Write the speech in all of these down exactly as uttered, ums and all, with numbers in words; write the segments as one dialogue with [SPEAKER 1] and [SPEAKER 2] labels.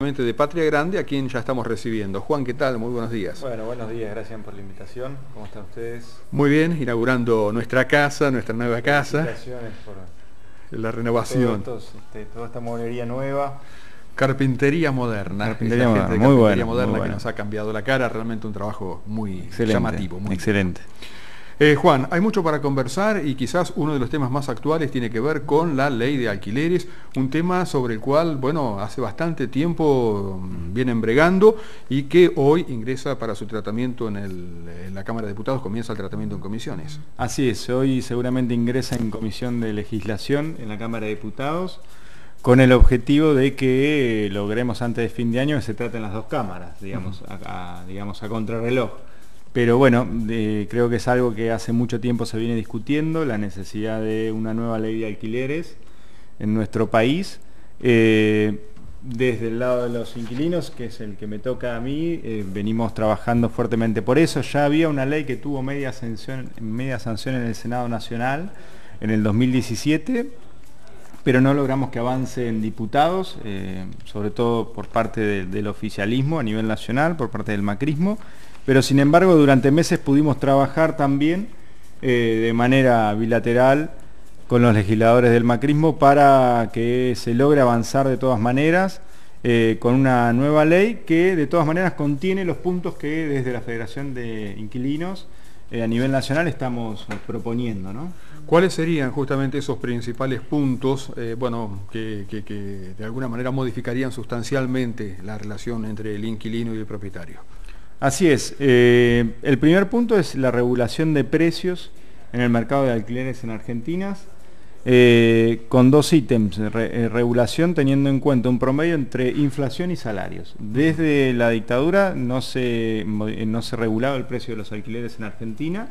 [SPEAKER 1] De Patria Grande, a quien ya estamos recibiendo. Juan, ¿qué tal? Muy buenos días.
[SPEAKER 2] Bueno, buenos días, gracias por la invitación. ¿Cómo están ustedes?
[SPEAKER 1] Muy bien, inaugurando nuestra casa, nuestra nueva casa.
[SPEAKER 2] Felicitaciones por
[SPEAKER 1] la renovación.
[SPEAKER 2] todo estos, este, toda esta mueblería nueva.
[SPEAKER 1] Carpintería moderna.
[SPEAKER 2] Carpintería
[SPEAKER 1] Esta
[SPEAKER 2] moderna,
[SPEAKER 1] gente de
[SPEAKER 2] muy
[SPEAKER 1] carpintería
[SPEAKER 2] buena,
[SPEAKER 1] moderna
[SPEAKER 2] muy
[SPEAKER 1] que
[SPEAKER 2] buena.
[SPEAKER 1] nos ha cambiado la cara. Realmente un trabajo muy
[SPEAKER 2] Excelente,
[SPEAKER 1] llamativo. Muy
[SPEAKER 2] excelente.
[SPEAKER 1] Eh, Juan, hay mucho para conversar y quizás uno de los temas más actuales tiene que ver con la ley de alquileres, un tema sobre el cual, bueno, hace bastante tiempo vienen bregando y que hoy ingresa para su tratamiento en, el, en la Cámara de Diputados, comienza el tratamiento en comisiones.
[SPEAKER 2] Así es, hoy seguramente ingresa en Comisión de Legislación en la Cámara de Diputados con el objetivo de que logremos antes de fin de año que se traten las dos cámaras, digamos, uh-huh. a, a, digamos, a contrarreloj. Pero bueno, eh, creo que es algo que hace mucho tiempo se viene discutiendo, la necesidad de una nueva ley de alquileres en nuestro país. Eh, desde el lado de los inquilinos, que es el que me toca a mí, eh, venimos trabajando fuertemente por eso. Ya había una ley que tuvo media sanción, media sanción en el Senado Nacional en el dos mil diecisiete, pero no logramos que avance en diputados, eh, sobre todo por parte de, del oficialismo a nivel nacional, por parte del macrismo. Pero sin embargo durante meses pudimos trabajar también eh, de manera bilateral con los legisladores del macrismo para que se logre avanzar de todas maneras eh, con una nueva ley que de todas maneras contiene los puntos que desde la Federación de Inquilinos eh, a nivel nacional estamos proponiendo, ¿no?
[SPEAKER 1] ¿Cuáles serían justamente esos principales puntos eh, bueno, que, que, que de alguna manera modificarían sustancialmente la relación entre el inquilino y el propietario?
[SPEAKER 2] Así es, eh, el primer punto es la regulación de precios en el mercado de alquileres en Argentina, eh, con dos ítems, re, eh, regulación teniendo en cuenta un promedio entre inflación y salarios. Desde la dictadura no se, no se regulaba el precio de los alquileres en Argentina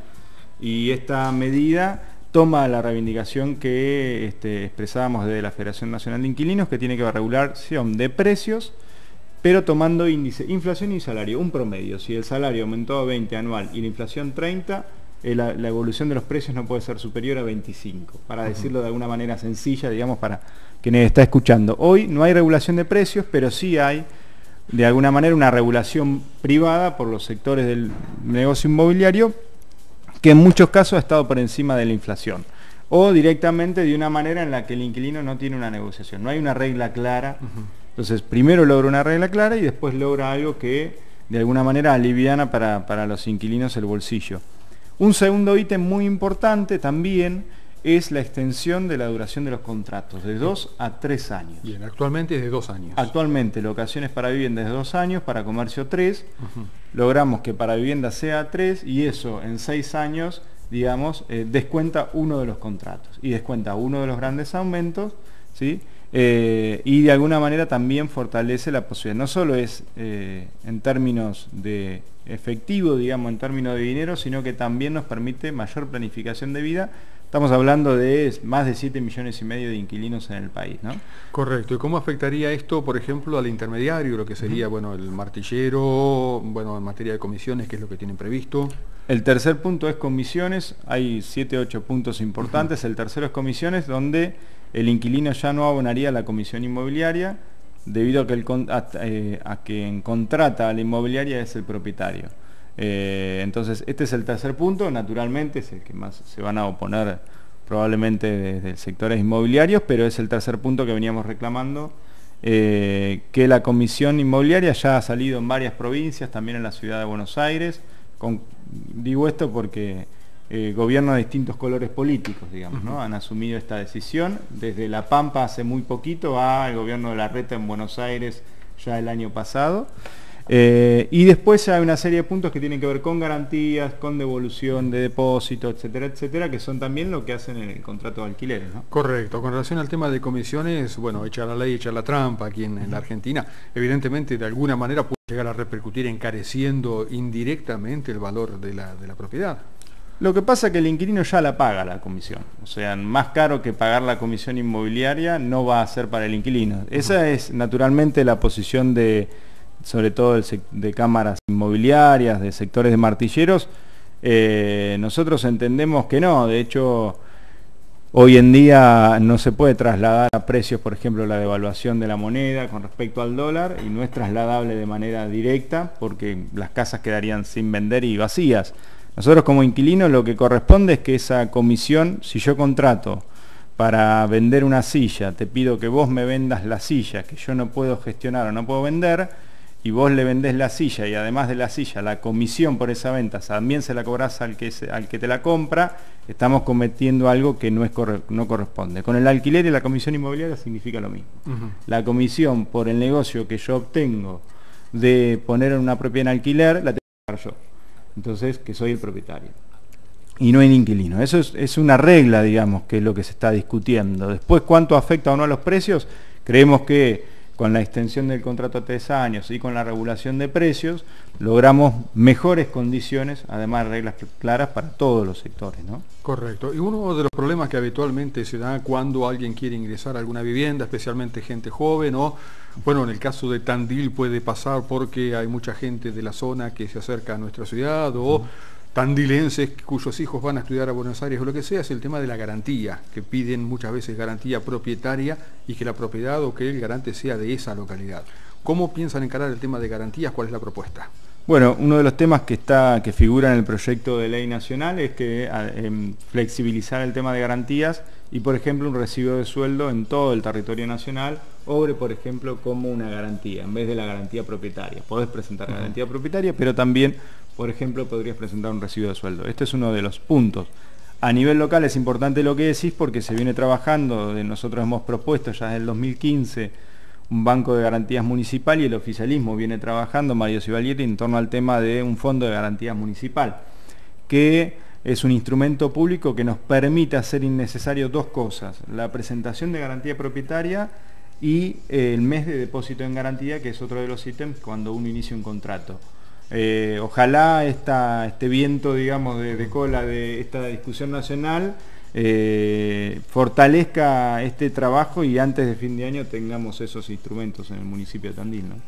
[SPEAKER 2] y esta medida toma la reivindicación que este, expresábamos desde la Federación Nacional de Inquilinos, que tiene que ver regulación de precios, pero tomando índice, inflación y salario, un promedio. Si el salario aumentó a veinte anual y la inflación treinta, eh, la, la evolución de los precios no puede ser superior a veinticinco, para decirlo de alguna manera sencilla, digamos, para quienes está escuchando. Hoy no hay regulación de precios, pero sí hay, de alguna manera, una regulación privada por los sectores del negocio inmobiliario, que en muchos casos ha estado por encima de la inflación, o directamente de una manera en la que el inquilino no tiene una negociación, no hay una regla clara. Uh-huh. Entonces, primero logra una regla clara y después logra algo que de alguna manera aliviana para, para los inquilinos el bolsillo. Un segundo ítem muy importante también es la extensión de la duración de los contratos, de dos a tres años.
[SPEAKER 1] Bien, actualmente es de dos años.
[SPEAKER 2] Actualmente, locaciones para vivienda es de dos años, para comercio tres. Uh-huh. Logramos que para vivienda sea tres y eso en seis años, digamos, eh, descuenta uno de los contratos y descuenta uno de los grandes aumentos, ¿sí? Eh, y de alguna manera también fortalece la posibilidad, no solo es eh, en términos de efectivo, digamos, en términos de dinero, sino que también nos permite mayor planificación de vida. Estamos hablando de más de siete millones y medio de inquilinos en el país, ¿no?
[SPEAKER 1] Correcto. ¿Y cómo afectaría esto, por ejemplo, al intermediario, lo que sería, uh-huh. bueno, el martillero, bueno, en materia de comisiones, qué es lo que tienen previsto?
[SPEAKER 2] El tercer punto es comisiones, hay siete, ocho puntos importantes. Uh-huh. El tercero es comisiones, donde el inquilino ya no abonaría la comisión inmobiliaria debido a que, el, a, eh, a que en contrata a la inmobiliaria es el propietario. Eh, entonces este es el tercer punto, naturalmente es el que más se van a oponer probablemente desde sectores inmobiliarios, pero es el tercer punto que veníamos reclamando, eh, que la comisión inmobiliaria ya ha salido en varias provincias, también en la ciudad de Buenos Aires. Con, digo esto porque eh, gobiernos de distintos colores políticos, digamos, ¿no? Han asumido esta decisión, desde La Pampa hace muy poquito al gobierno de Larreta en Buenos Aires ya el año pasado. Eh, y después hay una serie de puntos que tienen que ver con garantías, con devolución de depósito, etcétera, etcétera, que son también lo que hacen en el contrato de alquileres, ¿no?
[SPEAKER 1] Correcto. Con relación al tema de comisiones, bueno, echar la ley, echar la trampa aquí en, en la Argentina, evidentemente de alguna manera puede llegar a repercutir encareciendo indirectamente el valor de la, de la propiedad.
[SPEAKER 2] Lo que pasa es que el inquilino ya la paga la comisión, o sea, más caro que pagar la comisión inmobiliaria no va a ser para el inquilino. Uh-huh. Esa es naturalmente la posición de, sobre todo de cámaras inmobiliarias, de sectores de martilleros. Eh, nosotros entendemos que no, de hecho Hoy en día no se puede trasladar a precios, por ejemplo, la devaluación de la moneda con respecto al dólar, y no es trasladable de manera directa porque las casas quedarían sin vender y vacías. Nosotros como inquilinos lo que corresponde es que esa comisión, si yo contrato para vender una silla, te pido que vos me vendas la silla que yo no puedo gestionar o no puedo vender, y vos le vendés la silla y además de la silla la comisión por esa venta también se la cobrás al que, se, al que te la compra, estamos cometiendo algo que no, es corre, no corresponde. Con el alquiler y la comisión inmobiliaria significa lo mismo. Uh-huh. La comisión por el negocio que yo obtengo de poner una propiedad en alquiler la tengo que pagar yo, entonces que soy el propietario y no el inquilino. Eso es, es una regla, digamos, que es lo que se está discutiendo. Después, ¿cuánto afecta o no a los precios? Creemos que con la extensión del contrato a tres años y con la regulación de precios, logramos mejores condiciones, además reglas claras para todos los sectores, ¿no?
[SPEAKER 1] Correcto. Y uno de los problemas que habitualmente se da cuando alguien quiere ingresar a alguna vivienda, especialmente gente joven, o, bueno, en el caso de Tandil puede pasar porque hay mucha gente de la zona que se acerca a nuestra ciudad, o uh-huh. tandilenses cuyos hijos van a estudiar a Buenos Aires o lo que sea, es el tema de la garantía, que piden muchas veces garantía propietaria y que la propiedad o que el garante sea de esa localidad. ¿Cómo piensan encarar el tema de garantías? ¿Cuál es la propuesta?
[SPEAKER 2] Bueno, uno de los temas que está que figura en el proyecto de ley nacional es que eh, flexibilizar el tema de garantías y, por ejemplo, un recibo de sueldo en todo el territorio nacional obre, por ejemplo, como una garantía en vez de la garantía propietaria. Podés presentar uh-huh. garantía propietaria, pero también, por ejemplo, podrías presentar un recibo de sueldo. Este es uno de los puntos. A nivel local es importante lo que decís porque se viene trabajando, nosotros hemos propuesto ya desde el dos mil quince un banco de garantías municipal y el oficialismo viene trabajando, Mario Civalieri, en torno al tema de un fondo de garantías municipal, que es un instrumento público que nos permite hacer innecesario dos cosas: la presentación de garantía propietaria y el mes de depósito en garantía, que es otro de los ítems cuando uno inicia un contrato. Eh, ojalá esta, este viento, digamos, de, de cola de esta discusión nacional eh, fortalezca este trabajo y antes de fin de año tengamos esos instrumentos en el municipio de Tandil, ¿no?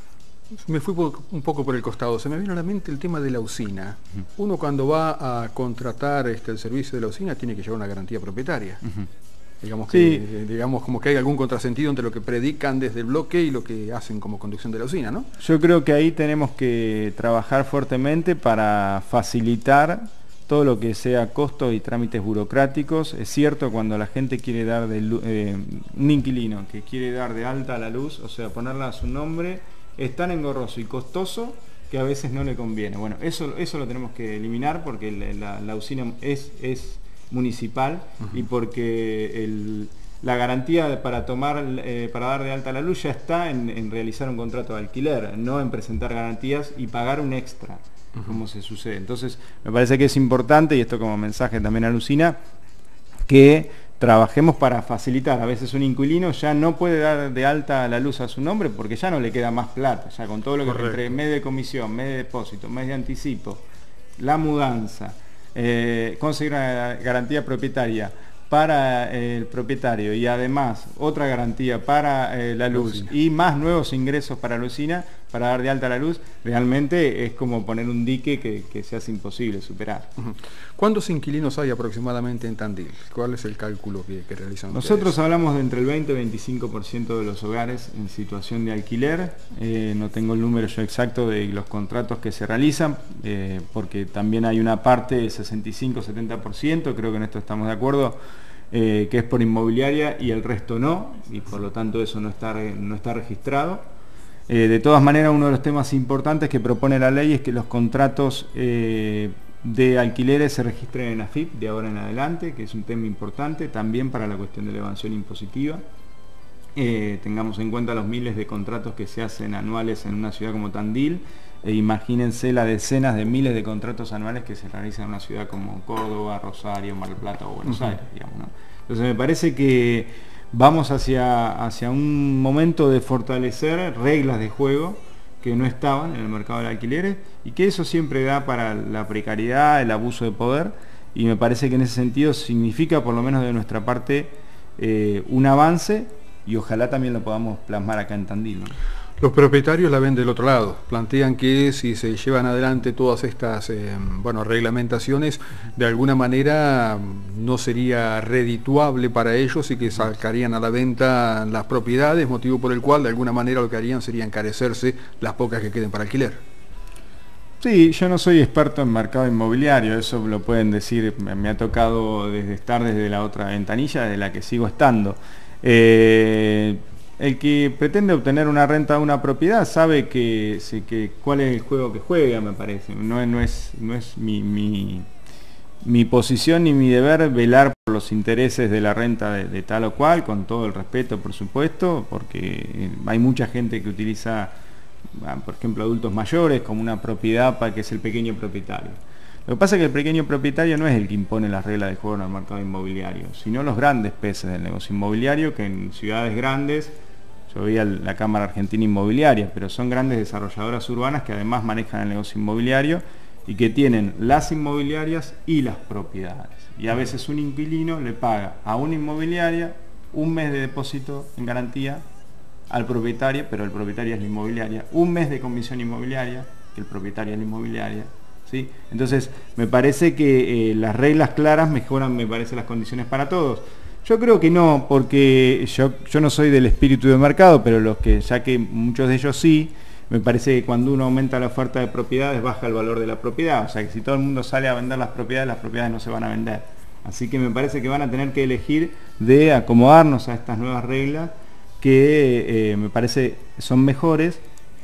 [SPEAKER 1] Me fui por, un poco por el costado, se me vino a la mente el tema de la usina. Uh-huh. Uno cuando va a contratar este, el servicio de la usina tiene que llevar una garantía propietaria. Uh-huh. Digamos, que, sí. digamos como que hay algún contrasentido entre lo que predican desde el bloque y lo que hacen como conducción de la usina, ¿no?
[SPEAKER 2] Yo creo que ahí tenemos que trabajar fuertemente para facilitar todo lo que sea costos y trámites burocráticos. Es cierto, cuando la gente quiere dar de eh, un inquilino que quiere dar de alta a la luz, o sea, ponerla a su nombre, es tan engorroso y costoso que a veces no le conviene. Bueno, eso, eso lo tenemos que eliminar porque la, la usina es... es municipal uh-huh. y porque el, la garantía para tomar eh, para dar de alta la luz ya está en, en realizar un contrato de alquiler, no en presentar garantías y pagar un extra, uh-huh. como se sucede. Entonces me parece que es importante, y esto como mensaje también a Lucina, que trabajemos para facilitar. A veces un inquilino ya no puede dar de alta la luz a su nombre porque ya no le queda más plata, ya con todo lo que entre mes de comisión, mes de depósito, mes de anticipo, la mudanza, Eh, conseguir una garantía propietaria para eh, el propietario y además otra garantía para eh, la luz Lucina. Y más nuevos ingresos para la usina, para dar de alta la luz, realmente es como poner un dique que, que se hace imposible superar.
[SPEAKER 1] Uh-huh. ¿Cuántos inquilinos hay aproximadamente en Tandil? ¿Cuál es el cálculo que, que realizan
[SPEAKER 2] Nosotros
[SPEAKER 1] ustedes?
[SPEAKER 2] Hablamos de entre el veinte y veinticinco por ciento de los hogares en situación de alquiler. Eh, no tengo el número yo exacto de los contratos que se realizan, eh, porque también hay una parte del sesenta y cinco a setenta por ciento, creo que en esto estamos de acuerdo, eh, que es por inmobiliaria y el resto no, y por lo tanto eso no está, no está registrado. Eh, de todas maneras, uno de los temas importantes que propone la ley es que los contratos eh, de alquileres se registren en AFIP de ahora en adelante, que es un tema importante también para la cuestión de la evasión impositiva. Eh, tengamos en cuenta los miles de contratos que se hacen anuales en una ciudad como Tandil, e imagínense las decenas de miles de contratos anuales que se realizan en una ciudad como Córdoba, Rosario, Mar del Plata o Buenos uh-huh. Aires, digamos, ¿no? Entonces me parece que vamos hacia, hacia un momento de fortalecer reglas de juego que no estaban en el mercado de alquileres y que eso siempre da para la precariedad, el abuso de poder, y me parece que en ese sentido significa, por lo menos de nuestra parte, eh, un avance, y ojalá también lo podamos plasmar acá en Tandil, ¿no?
[SPEAKER 1] Los propietarios la ven del otro lado, plantean que si se llevan adelante todas estas eh, bueno, reglamentaciones, de alguna manera no sería redituable para ellos y que sacarían a la venta las propiedades, motivo por el cual de alguna manera lo que harían sería encarecerse las pocas que queden para alquiler.
[SPEAKER 2] Sí, yo no soy experto en mercado inmobiliario, eso lo pueden decir, me ha tocado desde estar desde la otra ventanilla, de la que sigo estando. Eh, El que pretende obtener una renta de una propiedad sabe que, que cuál es el juego que juega, me parece. No, no es, no es mi, mi, mi posición ni mi deber velar por los intereses de la renta de, de tal o cual, con todo el respeto, por supuesto, porque hay mucha gente que utiliza, por ejemplo, adultos mayores como una propiedad para que es el pequeño propietario. Lo que pasa es que el pequeño propietario no es el que impone las reglas de juego en el mercado inmobiliario, sino los grandes peces del negocio inmobiliario que en ciudades grandes. Yo veía la Cámara Argentina Inmobiliaria, pero son grandes desarrolladoras urbanas que además manejan el negocio inmobiliario y que tienen las inmobiliarias y las propiedades. Y a veces un inquilino le paga a una inmobiliaria un mes de depósito en garantía al propietario, pero el propietario es la inmobiliaria, un mes de comisión inmobiliaria, que el propietario es la inmobiliaria. ¿Sí? Entonces, me parece que eh, las reglas claras mejoran, me parece, las condiciones para todos. Yo creo que no, porque yo, yo no soy del espíritu de mercado, pero los que, ya que muchos de ellos sí, me parece que cuando uno aumenta la oferta de propiedades, baja el valor de la propiedad. O sea que si todo el mundo sale a vender las propiedades, las propiedades no se van a vender. Así que me parece que van a tener que elegir de acomodarnos a estas nuevas reglas que eh, me parece son mejores.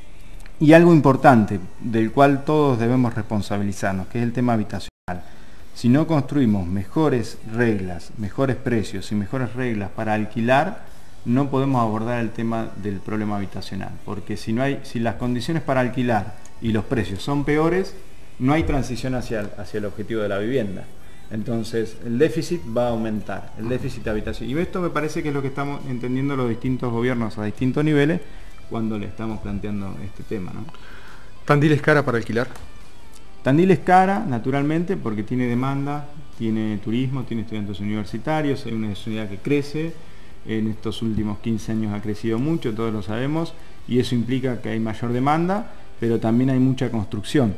[SPEAKER 2] Y algo importante, del cual todos debemos responsabilizarnos, que es el tema habitacional. Si no construimos mejores reglas, mejores precios y mejores reglas para alquilar, no podemos abordar el tema del problema habitacional. Porque si, no hay, si las condiciones para alquilar y los precios son peores, no hay transición hacia, hacia el objetivo de la vivienda. Entonces el déficit va a aumentar, el déficit habitacional. Y esto me parece que es lo que estamos entendiendo los distintos gobiernos a distintos niveles cuando le estamos planteando este tema, ¿no?
[SPEAKER 1] ¿Tandil es cara para alquilar?
[SPEAKER 2] Tandil es cara, naturalmente, porque tiene demanda, tiene turismo, tiene estudiantes universitarios, hay una ciudad que crece, en estos últimos quince años ha crecido mucho, todos lo sabemos, y eso implica que hay mayor demanda, pero también hay mucha construcción.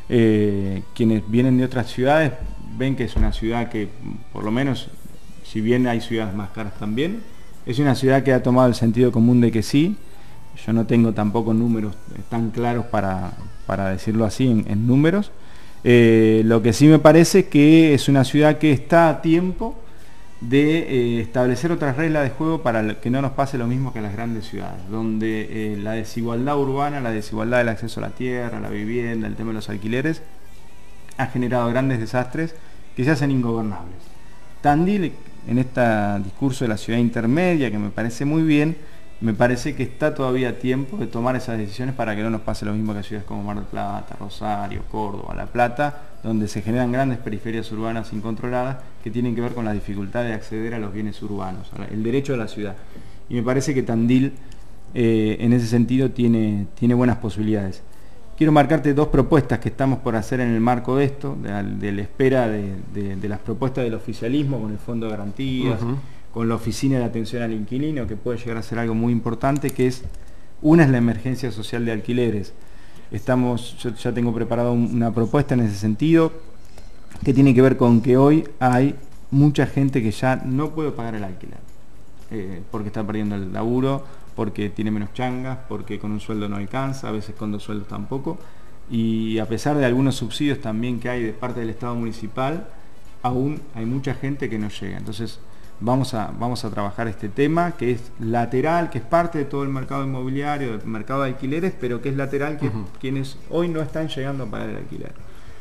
[SPEAKER 2] Eh, quienes vienen de otras ciudades ven que es una ciudad que, por lo menos, si bien hay ciudades más caras también, es una ciudad que ha tomado el sentido común de que sí. Yo no tengo tampoco números tan claros para, para decirlo así en, en números. Eh, lo que sí me parece que es una ciudad que está a tiempo de eh, establecer otras reglas de juego para que no nos pase lo mismo que a las grandes ciudades, donde eh, la desigualdad urbana, la desigualdad del acceso a la tierra, a la vivienda, el tema de los alquileres, ha generado grandes desastres que se hacen ingobernables. Tandil, en este discurso de la ciudad intermedia, que me parece muy bien, me parece que está todavía a tiempo de tomar esas decisiones para que no nos pase lo mismo que a ciudades como Mar del Plata, Rosario, Córdoba, La Plata, donde se generan grandes periferias urbanas incontroladas que tienen que ver con la dificultad de acceder a los bienes urbanos, el derecho de la ciudad. Y me parece que Tandil eh, en ese sentido tiene, tiene buenas posibilidades. Quiero marcarte dos propuestas que estamos por hacer en el marco de esto, de la, de la espera de, de, de las propuestas del oficialismo con el Fondo de Garantías, uh-huh. con la Oficina de Atención al Inquilino, que puede llegar a ser algo muy importante, que es, una es la emergencia social de alquileres. Estamos, yo ya tengo preparado una propuesta en ese sentido, que tiene que ver con que hoy hay mucha gente que ya no puede pagar el alquiler, eh, porque está perdiendo el laburo, porque tiene menos changas, porque con un sueldo no alcanza, a veces con dos sueldos tampoco, y a pesar de algunos subsidios también que hay de parte del Estado municipal, aún hay mucha gente que no llega. Entonces, Vamos a, vamos a trabajar este tema que es lateral, que es parte de todo el mercado inmobiliario, del mercado de alquileres, pero que es lateral, que uh-huh. quienes hoy no están llegando a pagar el alquiler.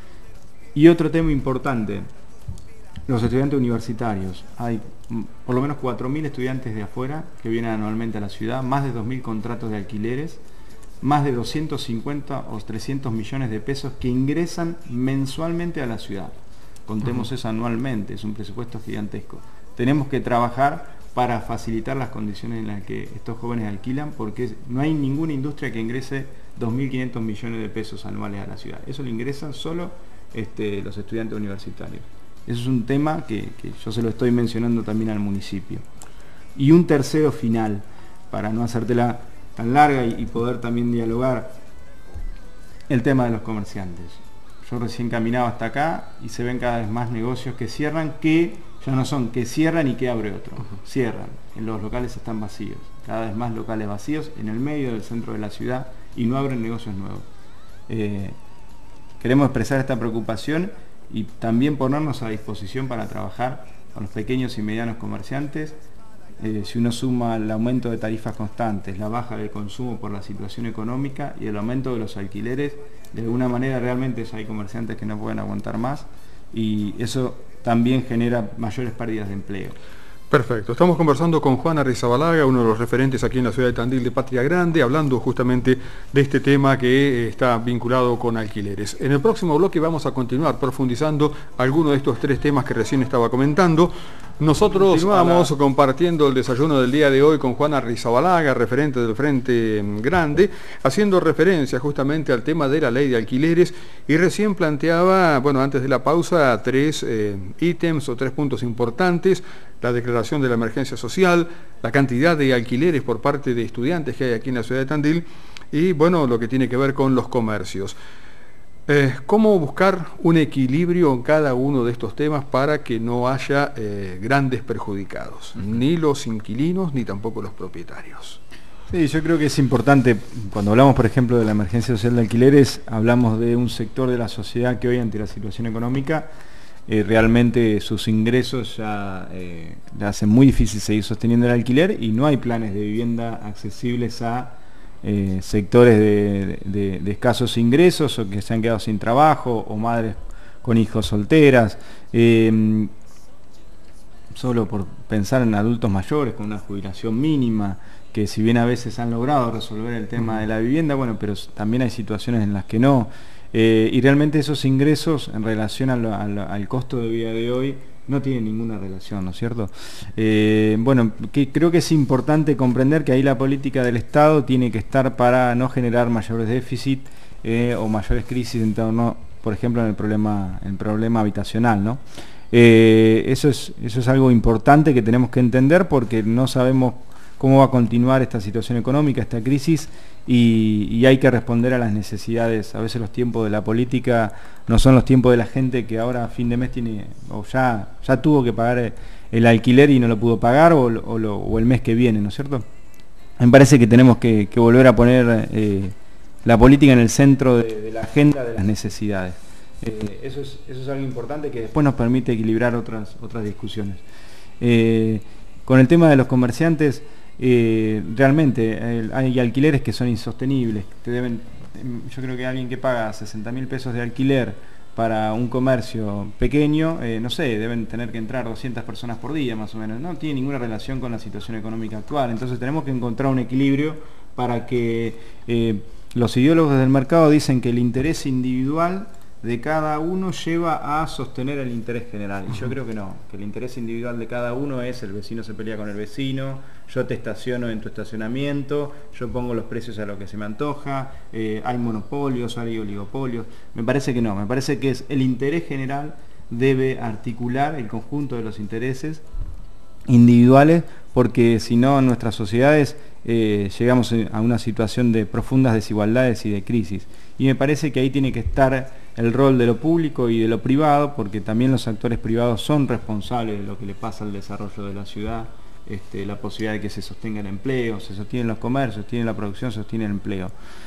[SPEAKER 2] Y otro tema importante, los estudiantes universitarios. Hay por lo menos cuatro mil estudiantes de afuera que vienen anualmente a la ciudad, más de dos mil contratos de alquileres, más de doscientos cincuenta o trescientos millones de pesos que ingresan mensualmente a la ciudad. Contemos uh-huh. eso anualmente, es un presupuesto gigantesco. Tenemos que trabajar para facilitar las condiciones en las que estos jóvenes alquilan, porque no hay ninguna industria que ingrese dos mil quinientos millones de pesos anuales a la ciudad. Eso lo ingresan solo este, los estudiantes universitarios. Eso es un tema que, que yo se lo estoy mencionando también al municipio. Y un tercero final, para no hacértela tan larga y, y poder también dialogar el tema de los comerciantes. Yo recién caminaba hasta acá y se ven cada vez más negocios que cierran, que ya no son que cierran y que abre otro. Cierran. En los locales están vacíos. Cada vez más locales vacíos en el medio del centro de la ciudad y no abren negocios nuevos. Eh, queremos expresar esta preocupación y también ponernos a disposición para trabajar con los pequeños y medianos comerciantes. Eh, si uno suma el aumento de tarifas constantes, la baja del consumo por la situación económica y el aumento de los alquileres, de alguna manera realmente hay comerciantes que no pueden aguantar más y eso también genera mayores pérdidas de empleo.
[SPEAKER 1] Perfecto. Estamos conversando con Juan Arrizabalaga, uno de los referentes aquí en la ciudad de Tandil de Patria Grande, hablando justamente de este tema que está vinculado con alquileres. En el próximo bloque vamos a continuar profundizando algunos de estos tres temas que recién estaba comentando. Nosotros vamos compartiendo el desayuno del día de hoy con Juan Arrizabalaga, referente del Frente Grande, haciendo referencia justamente al tema de la ley de alquileres y recién planteaba, bueno, antes de la pausa, tres eh, ítems o tres puntos importantes: la declaración de la emergencia social, la cantidad de alquileres por parte de estudiantes que hay aquí en la ciudad de Tandil y, bueno, lo que tiene que ver con los comercios. Eh, ¿Cómo buscar un equilibrio en cada uno de estos temas para que no haya eh, grandes perjudicados? Uh-huh. Ni los inquilinos ni tampoco los propietarios.
[SPEAKER 2] Sí, yo creo que es importante, cuando hablamos por ejemplo de la emergencia social de alquileres, hablamos de un sector de la sociedad que hoy ante la situación económica eh, realmente sus ingresos ya eh, le hacen muy difícil seguir sosteniendo el alquiler y no hay planes de vivienda accesibles a Eh, sectores de, de, de escasos ingresos o que se han quedado sin trabajo o madres con hijos solteras, eh, solo por pensar en adultos mayores con una jubilación mínima, que si bien a veces han logrado resolver el tema de la vivienda, bueno, pero también hay situaciones en las que no, eh, y realmente esos ingresos en relación a lo, a lo, al costo de vida de hoy no tiene ninguna relación, ¿no es cierto? Eh, bueno, que creo que es importante comprender que ahí la política del Estado tiene que estar para no generar mayores déficits eh, o mayores crisis en torno, por ejemplo, en el problema, en el problema habitacional, ¿no? Eh, eso es, eso es algo importante que tenemos que entender porque no sabemos cómo va a continuar esta situación económica, esta crisis, y, y hay que responder a las necesidades. A veces los tiempos de la política no son los tiempos de la gente que ahora a fin de mes tiene, o ya, ya tuvo que pagar el alquiler y no lo pudo pagar, o, o, lo, o el mes que viene, ¿no es cierto? Me parece que tenemos que, que volver a poner eh, la política en el centro de, de la agenda de las necesidades. Eh, eso, es, eso es algo importante que después nos permite equilibrar otras, otras discusiones. Eh, con el tema de los comerciantes, Eh, realmente eh, hay alquileres que son insostenibles. Te deben, yo creo que alguien que paga sesenta mil pesos de alquiler para un comercio pequeño, eh, no sé, deben tener que entrar doscientas personas por día más o menos. No tiene ninguna relación con la situación económica actual. Entonces tenemos que encontrar un equilibrio para que eh, los ideólogos del mercado dicen que el interés individual de cada uno lleva a sostener el interés general. Y yo creo que no, que el interés individual de cada uno es el vecino se pelea con el vecino, yo te estaciono en tu estacionamiento, yo pongo los precios a lo que se me antoja, eh, hay monopolios, hay oligopolios. Me parece que no, me parece que es el interés general debe articular el conjunto de los intereses individuales, porque si no en nuestras sociedades eh, llegamos a una situación de profundas desigualdades y de crisis. Y me parece que ahí tiene que estar el rol de lo público y de lo privado, porque también los actores privados son responsables de lo que le pasa al desarrollo de la ciudad, este, la posibilidad de que se sostenga el empleo, se sostienen los comercios, se sostiene la producción, se sostiene el empleo.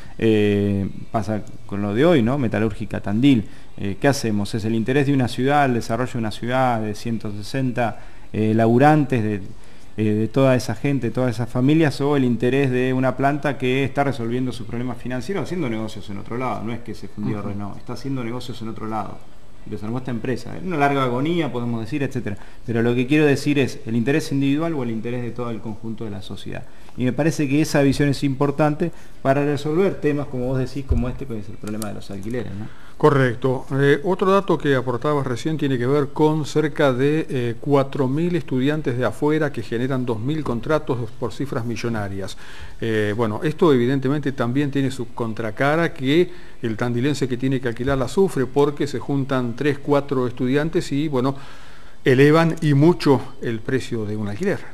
[SPEAKER 2] Eh, pasa con lo de hoy, ¿no? Metalúrgica Tandil. Eh, ¿Qué hacemos? ¿Es el interés de una ciudad, el desarrollo de una ciudad de ciento sesenta eh, laburantes, de, eh, de toda esa gente, de todas esas familias, o el interés de una planta que está resolviendo sus problemas financieros haciendo negocios en otro lado? No es que se fundió uh-huh. Renault, está haciendo negocios en otro lado. Desarmó esta empresa, una larga agonía podemos decir, etcétera. Pero lo que quiero decir es el interés individual o el interés de todo el conjunto de la sociedad. Y me parece que esa visión es importante para resolver temas, como vos decís, como este, que es el problema de los alquileres, ¿no?
[SPEAKER 1] Correcto. Eh, otro dato que aportabas recién tiene que ver con cerca de eh, cuatro mil estudiantes de afuera que generan dos mil contratos por cifras millonarias. Eh, bueno, esto evidentemente también tiene su contracara, que el tandilense que tiene que alquilar la sufre, porque se juntan tres, cuatro estudiantes y, bueno, elevan y mucho el precio de un alquiler.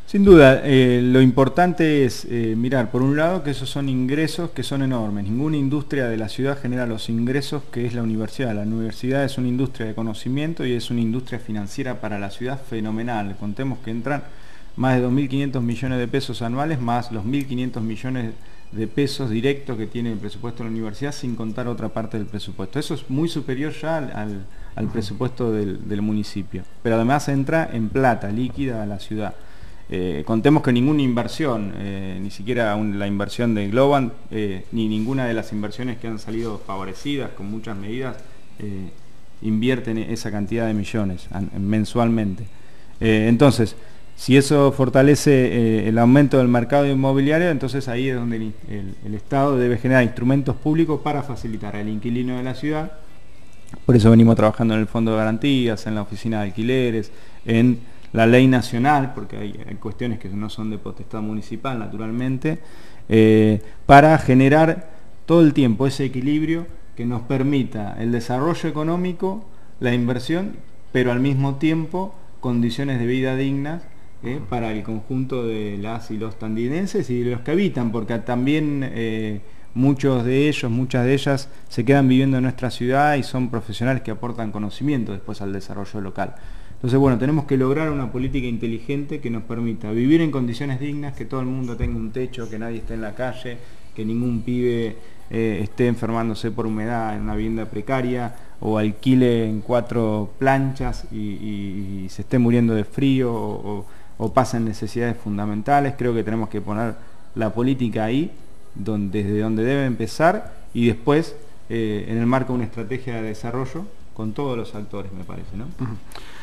[SPEAKER 2] Sin duda, eh, lo importante es eh, mirar, por un lado, que esos son ingresos que son enormes. Ninguna industria de la ciudad genera los ingresos que es la universidad. La universidad es una industria de conocimiento y es una industria financiera para la ciudad fenomenal. Contemos que entran más de dos mil quinientos millones de pesos anuales, más los mil quinientos millones de pesos directos que tiene el presupuesto de la universidad, sin contar otra parte del presupuesto. Eso es muy superior ya al, al, al presupuesto del, del municipio. Pero además entra en plata líquida a la ciudad. Eh, contemos que ninguna inversión, eh, ni siquiera un, la inversión de Globant, eh, ni ninguna de las inversiones que han salido favorecidas con muchas medidas, eh, invierten esa cantidad de millones an, mensualmente. Eh, entonces, si eso fortalece eh, el aumento del mercado inmobiliario, entonces ahí es donde el, el, el Estado debe generar instrumentos públicos para facilitar al inquilino de la ciudad. Por eso venimos trabajando en el Fondo de Garantías, en la Oficina de Alquileres, en la ley nacional, porque hay, hay cuestiones que no son de potestad municipal, naturalmente, eh, para generar todo el tiempo ese equilibrio que nos permita el desarrollo económico, la inversión, pero al mismo tiempo condiciones de vida dignas eh, para el conjunto de las y los tandinenses y de los que habitan, porque también eh, muchos de ellos, muchas de ellas se quedan viviendo en nuestra ciudad y son profesionales que aportan conocimiento después al desarrollo local. Entonces, bueno, tenemos que lograr una política inteligente que nos permita vivir en condiciones dignas, que todo el mundo tenga un techo, que nadie esté en la calle, que ningún pibe eh, esté enfermándose por humedad en una vivienda precaria o alquile en cuatro planchas y, y, y se esté muriendo de frío o, o, o pasen necesidades fundamentales. Creo que tenemos que poner la política ahí, donde, desde donde debe empezar y después eh, en el marco de una estrategia de desarrollo con todos los actores, me parece, ¿no?
[SPEAKER 1] Uh-huh.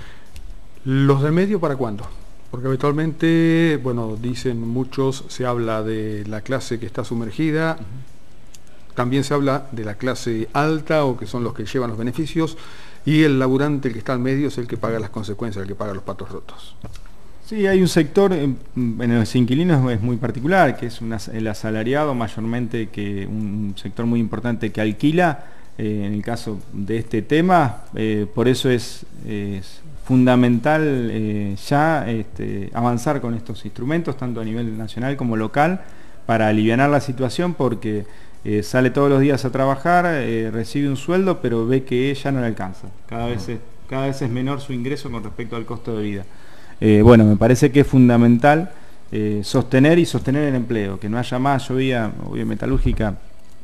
[SPEAKER 1] ¿Los del medio para cuándo? Porque habitualmente, bueno, dicen muchos, se habla de la clase que está sumergida, uh-huh. También se habla de la clase alta o que son los que llevan los beneficios, y el laburante, el que está al medio, es el que paga las consecuencias, el que paga los patos rotos.
[SPEAKER 2] Sí, hay un sector en, en los inquilinos es muy particular, que es una, el asalariado mayormente, que un sector muy importante que alquila. Eh, en el caso de este tema, eh, por eso es, es fundamental eh, ya este, avanzar con estos instrumentos, tanto a nivel nacional como local, para alivianar la situación, porque eh, sale todos los días a trabajar, eh, recibe un sueldo, pero ve que ya no le alcanza. Cada vez es, cada vez es menor su ingreso con respecto al costo de vida. Eh, bueno, me parece que es fundamental eh, sostener y sostener el empleo, que no haya más. Yo veía, obvio, metalúrgica,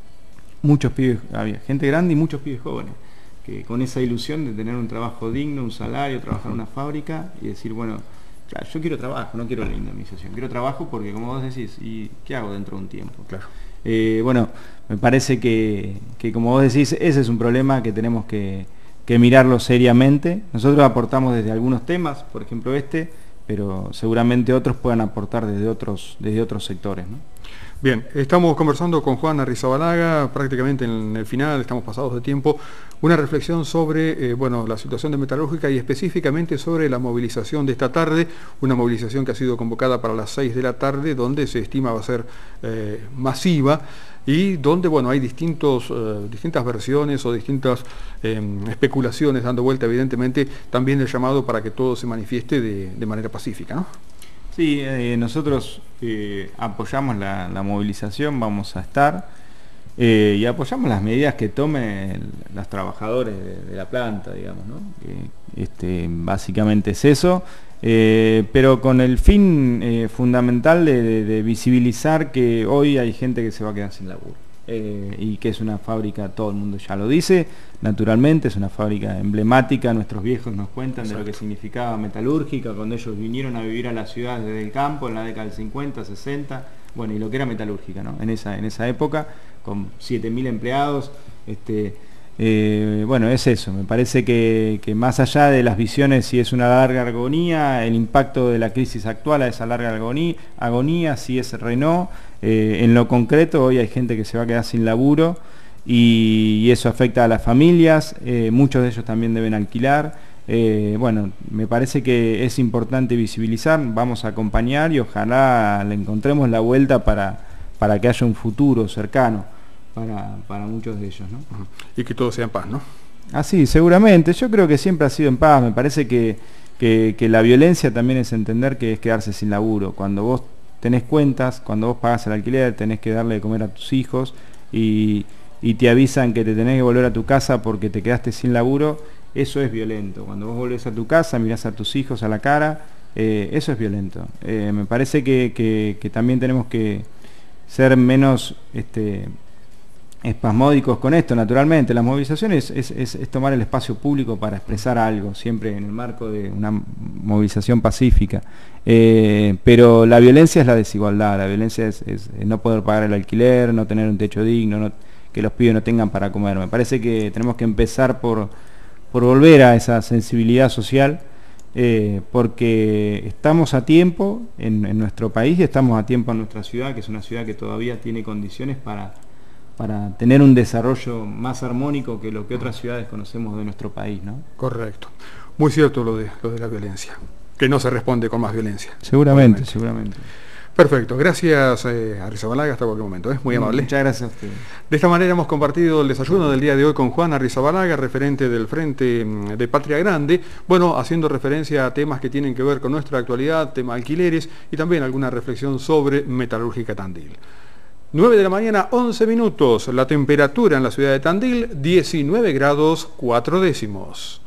[SPEAKER 2] muchos pibes, había gente grande y muchos pibes jóvenes, que con esa ilusión de tener un trabajo digno, un salario, trabajar en una fábrica y decir, bueno, claro, yo quiero trabajo, no quiero la indemnización, quiero trabajo porque, como vos decís, ¿y qué hago dentro de un tiempo?
[SPEAKER 1] Claro.
[SPEAKER 2] Eh, bueno, me parece que, que, como vos decís, ese es un problema que tenemos que, que mirarlo seriamente. Nosotros aportamos desde algunos temas, por ejemplo este, pero seguramente otros puedan aportar desde otros, desde otros sectores, ¿no?
[SPEAKER 1] Bien, estamos conversando con Juan Arrizabalaga, prácticamente en el final, estamos pasados de tiempo, una reflexión sobre eh, bueno, la situación de Metalúrgica y específicamente sobre la movilización de esta tarde, una movilización que ha sido convocada para las seis de la tarde, donde se estima va a ser eh, masiva y donde bueno, hay distintos, eh, distintas versiones o distintas eh, especulaciones dando vuelta, evidentemente, también el llamado para que todo se manifieste de, de manera pacífica, ¿no?
[SPEAKER 2] Sí, eh, nosotros eh, apoyamos la, la movilización, vamos a estar, eh, y apoyamos las medidas que tomen los trabajadores de, de la planta, digamos, ¿no? Que, este, básicamente es eso, eh, pero con el fin eh, fundamental de, de, de visibilizar que hoy hay gente que se va a quedar sin laburo. Eh, y que es una fábrica, todo el mundo ya lo dice, naturalmente, es una fábrica emblemática. Nuestros viejos nos cuentan Exacto. de lo que significaba Metalúrgica cuando ellos vinieron a vivir a la ciudad desde el campo en la década del cincuenta, sesenta, bueno, y lo que era Metalúrgica, ¿no? En esa, en esa época, con siete mil empleados, este, eh, bueno, es eso. Me parece que, que más allá de las visiones, si es una larga agonía, el impacto de la crisis actual a esa larga agonía, agonía si es Renault, eh, en lo concreto hoy hay gente que se va a quedar sin laburo y, y eso afecta a las familias, eh, muchos de ellos también deben alquilar. Eh, bueno, me parece que es importante visibilizar, vamos a acompañar y ojalá le encontremos la vuelta para, para que haya un futuro cercano para, para muchos de ellos, ¿no?
[SPEAKER 1] Y que todo sea en paz, ¿no?
[SPEAKER 2] Ah, sí, seguramente. Yo creo que siempre ha sido en paz. Me parece que, que, que la violencia también es entender que es quedarse sin laburo. Cuando vos tenés cuentas, cuando vos pagás el alquiler, tenés que darle de comer a tus hijos y, y te avisan que te tenés que volver a tu casa porque te quedaste sin laburo, eso es violento. Cuando vos volvés a tu casa, mirás a tus hijos a la cara, eh, eso es violento. Eh, me parece que, que, que también tenemos que ser menos este, espasmódicos con esto. Naturalmente, las movilizaciones es, es, es tomar el espacio público para expresar algo, siempre en el marco de una movilización pacífica. Eh, pero la violencia es la desigualdad, la violencia es, es no poder pagar el alquiler, no tener un techo digno, no, que los pibes no tengan para comer. Me parece que tenemos que empezar por, por volver a esa sensibilidad social, eh, porque estamos a tiempo en, en nuestro país y estamos a tiempo en nuestra ciudad, que es una ciudad que todavía tiene condiciones para, para tener un desarrollo más armónico que lo que otras ciudades conocemos de nuestro país, ¿no?
[SPEAKER 1] Correcto. Muy cierto lo de, lo de la violencia, que no se responde con más violencia.
[SPEAKER 2] Seguramente, seguramente.
[SPEAKER 1] Perfecto, gracias eh, Arrizabalaga, hasta cualquier momento, ¿eh? Muy amable.
[SPEAKER 2] Muchas gracias a usted.
[SPEAKER 1] De esta manera hemos compartido el desayuno del día de hoy con Juan Arrizabalaga, referente del Frente de Patria Grande, bueno, haciendo referencia a temas que tienen que ver con nuestra actualidad, tema alquileres y también alguna reflexión sobre Metalúrgica Tandil. nueve de la mañana, once minutos, la temperatura en la ciudad de Tandil, diecinueve grados cuatro décimos.